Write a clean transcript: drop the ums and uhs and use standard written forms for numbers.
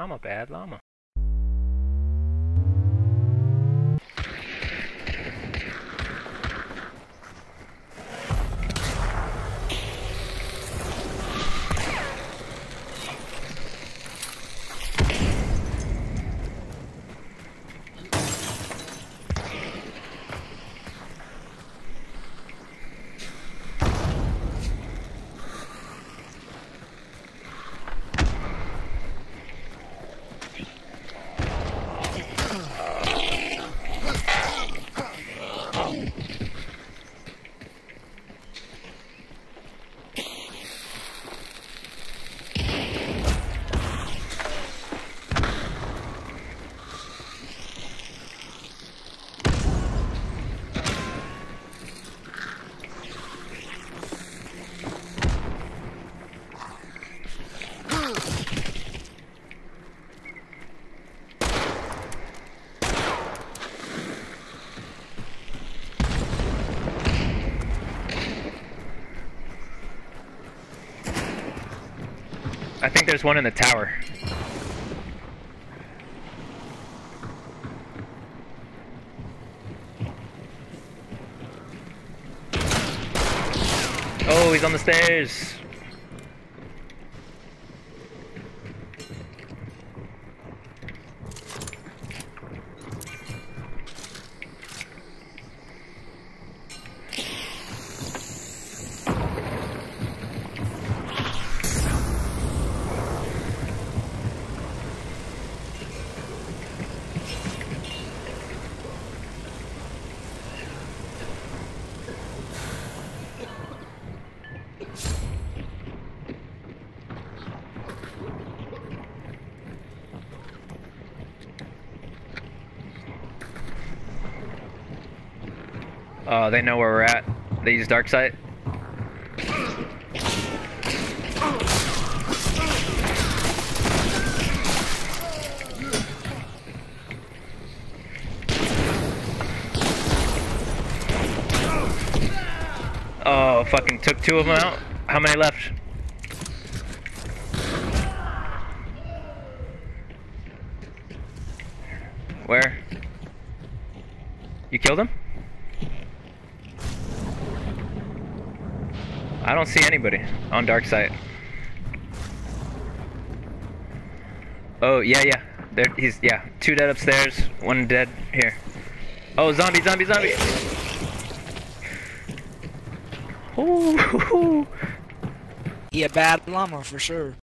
I'm a bad llama. I think there's one in the tower. Oh, he's on the stairs. Oh, they know where we're at. They use dark sight. Oh, fucking took two of them out. How many left? Where? You killed him? I don't see anybody on dark side. Oh, yeah. There, yeah. Two dead upstairs, one dead here. Oh, zombie. He a bad llama for sure.